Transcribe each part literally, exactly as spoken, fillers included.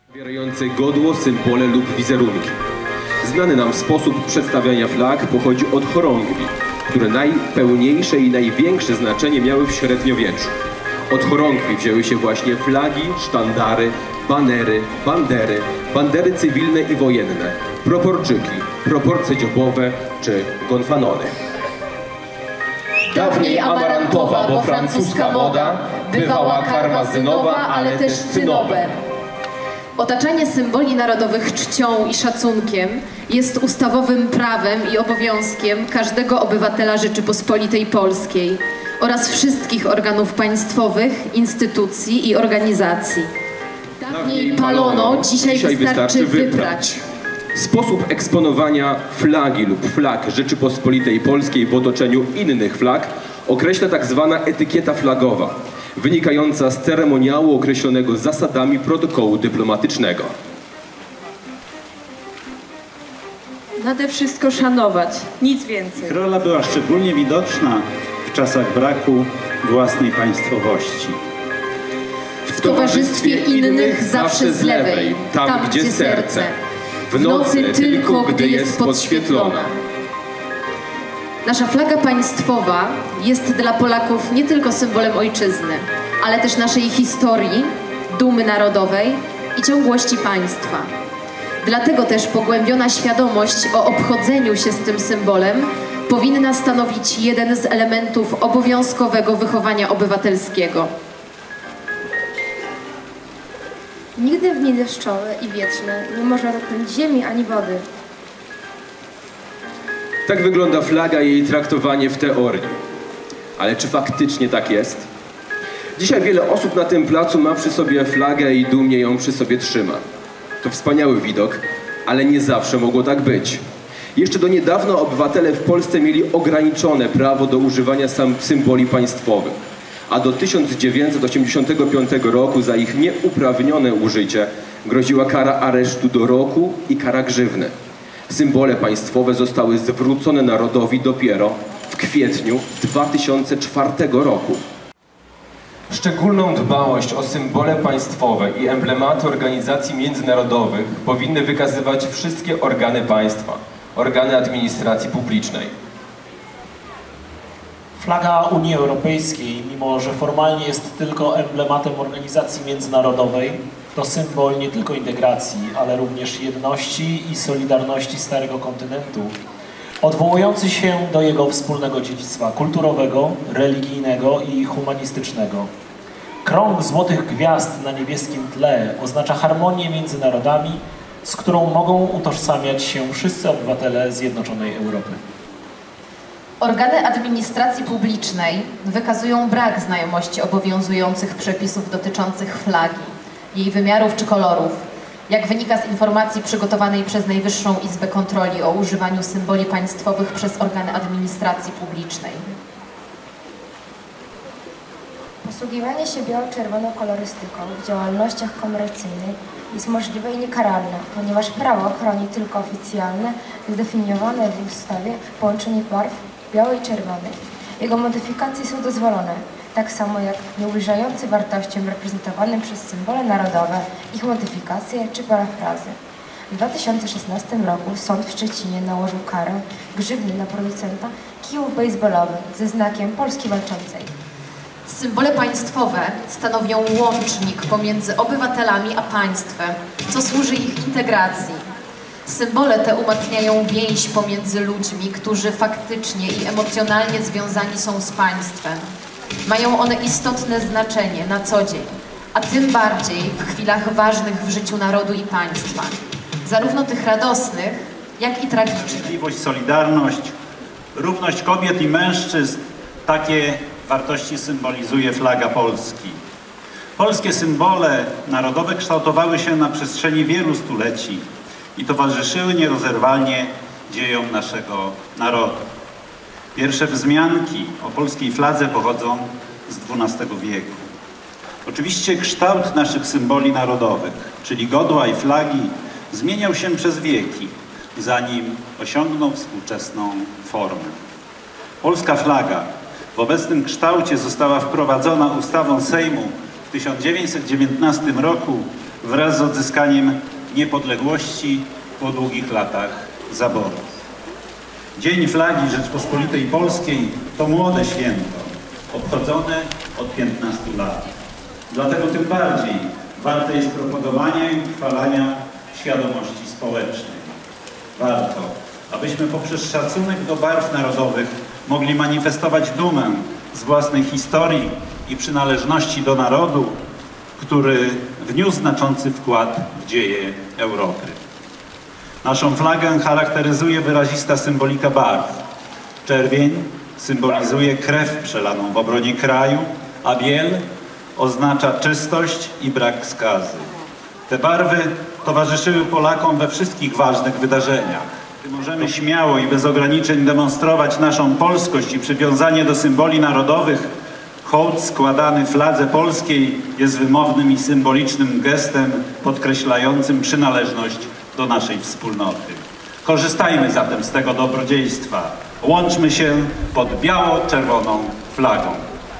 Zawierające godło, symbole lub wizerunki. Znany nam sposób przedstawiania flag pochodzi od chorągwi, które najpełniejsze i największe znaczenie miały w średniowieczu. Od chorągwi wzięły się właśnie flagi, sztandary, banery, bandery, bandery cywilne i wojenne, proporczyki, proporcje dziobowe czy gonfanony. Dawniej amarantowa, bo francuska moda, bywała karmazynowa, ale też cynober. Otaczanie symboli narodowych czcią i szacunkiem jest ustawowym prawem i obowiązkiem każdego obywatela Rzeczypospolitej Polskiej oraz wszystkich organów państwowych, instytucji i organizacji. Dawniej palono, dzisiaj, dzisiaj wystarczy wyprać. Sposób eksponowania flagi lub flag Rzeczypospolitej Polskiej w otoczeniu innych flag określa tak zwana etykieta flagowa, wynikająca z ceremoniału określonego zasadami protokołu dyplomatycznego. Nade wszystko szanować, nic więcej. Ich rola była szczególnie widoczna w czasach braku własnej państwowości. W towarzystwie innych zawsze z lewej, tam gdzie serce. W nocy tylko, gdy jest podświetlona. Nasza flaga państwowa jest dla Polaków nie tylko symbolem ojczyzny, ale też naszej historii, dumy narodowej i ciągłości państwa. Dlatego też pogłębiona świadomość o obchodzeniu się z tym symbolem powinna stanowić jeden z elementów obowiązkowego wychowania obywatelskiego. Nigdy w dni deszczowe i wietrzne nie można dotknąć ziemi ani wody. Tak wygląda flaga i jej traktowanie w teorii. Ale czy faktycznie tak jest? Dzisiaj wiele osób na tym placu ma przy sobie flagę i dumnie ją przy sobie trzyma. To wspaniały widok, ale nie zawsze mogło tak być. Jeszcze do niedawna obywatele w Polsce mieli ograniczone prawo do używania sam symboli państwowych, a do tysiąc dziewięćset osiemdziesiątego piątego roku za ich nieuprawnione użycie groziła kara aresztu do roku i kara grzywny. Symbole państwowe zostały zwrócone narodowi dopiero w kwietniu dwa tysiące czwartego roku. Szczególną dbałość o symbole państwowe i emblematy organizacji międzynarodowych powinny wykazywać wszystkie organy państwa, organy administracji publicznej. Flaga Unii Europejskiej, mimo że formalnie jest tylko emblematem organizacji międzynarodowej, to symbol nie tylko integracji, ale również jedności i solidarności Starego Kontynentu, odwołujący się do jego wspólnego dziedzictwa kulturowego, religijnego i humanistycznego. Krąg złotych gwiazd na niebieskim tle oznacza harmonię między narodami, z którą mogą utożsamiać się wszyscy obywatele Zjednoczonej Europy. Organy administracji publicznej wykazują brak znajomości obowiązujących przepisów dotyczących flagi, jej wymiarów czy kolorów, jak wynika z informacji przygotowanej przez Najwyższą Izbę Kontroli o używaniu symboli państwowych przez organy administracji publicznej. Posługiwanie się biało-czerwoną kolorystyką w działalnościach komercyjnej jest możliwe i niekaralne, ponieważ prawo chroni tylko oficjalne, zdefiniowane w ustawie połączenie barw białej i czerwonej. Jego modyfikacje są dozwolone, tak samo jak nieubliżające wartościom reprezentowanym przez symbole narodowe, ich modyfikacje czy parafrazy. W dwa tysiące szesnastym roku sąd w Szczecinie nałożył karę grzywny na producenta kijów bejsbolowych ze znakiem Polski Walczącej. Symbole państwowe stanowią łącznik pomiędzy obywatelami a państwem, co służy ich integracji. Symbole te umacniają więź pomiędzy ludźmi, którzy faktycznie i emocjonalnie związani są z państwem. Mają one istotne znaczenie na co dzień, a tym bardziej w chwilach ważnych w życiu narodu i państwa, zarówno tych radosnych, jak i tragicznych. Sprawiedliwość, solidarność, równość kobiet i mężczyzn, takie wartości symbolizuje flaga Polski. Polskie symbole narodowe kształtowały się na przestrzeni wielu stuleci i towarzyszyły nierozerwalnie dziejom naszego narodu. Pierwsze wzmianki o polskiej fladze pochodzą z dwunastego wieku. Oczywiście kształt naszych symboli narodowych, czyli godła i flagi, zmieniał się przez wieki, zanim osiągnął współczesną formę. Polska flaga w obecnym kształcie została wprowadzona ustawą Sejmu w tysiąc dziewięćset dziewiętnastym roku wraz z odzyskaniem niepodległości po długich latach zaborów. Dzień Flagi Rzeczpospolitej Polskiej to młode święto, obchodzone od piętnastu lat. Dlatego tym bardziej warte jest propagowania i utrwalania świadomości społecznej. Warto, abyśmy poprzez szacunek do barw narodowych mogli manifestować dumę z własnej historii i przynależności do narodu, który wniósł znaczący wkład w dzieje Europy. Naszą flagę charakteryzuje wyrazista symbolika barw. Czerwień symbolizuje krew przelaną w obronie kraju, a biel oznacza czystość i brak skazy. Te barwy towarzyszyły Polakom we wszystkich ważnych wydarzeniach. Możemy śmiało i bez ograniczeń demonstrować naszą polskość i przywiązanie do symboli narodowych. Hołd składany fladze polskiej jest wymownym i symbolicznym gestem podkreślającym przynależność do naszej wspólnoty. Korzystajmy zatem z tego dobrodziejstwa. Łączmy się pod biało-czerwoną flagą.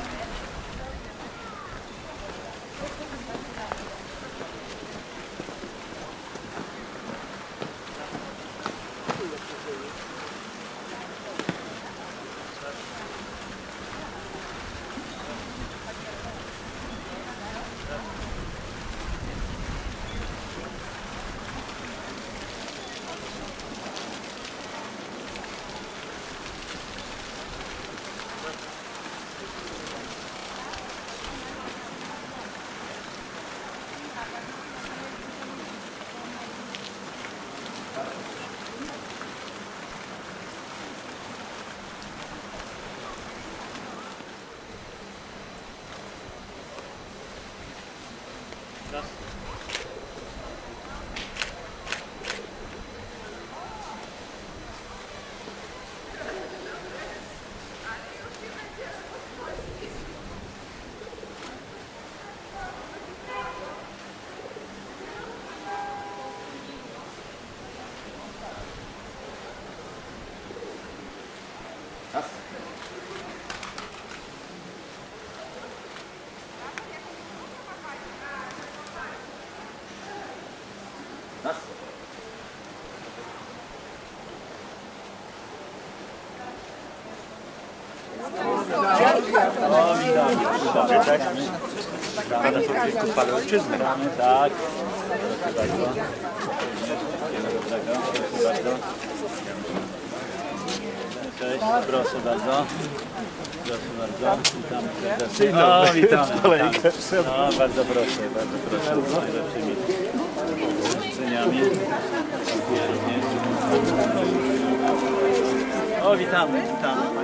O, witamy. Witamy, tak? Witamy na chwale ojczyzny. Tak. Proszę bardzo. Proszę bardzo. Cześć, proszę bardzo. Proszę bardzo. Witamy serdecznie. O, witamy. No, bardzo proszę, bardzo proszę. Z najlepszymi życzeniami. O, witamy, witamy.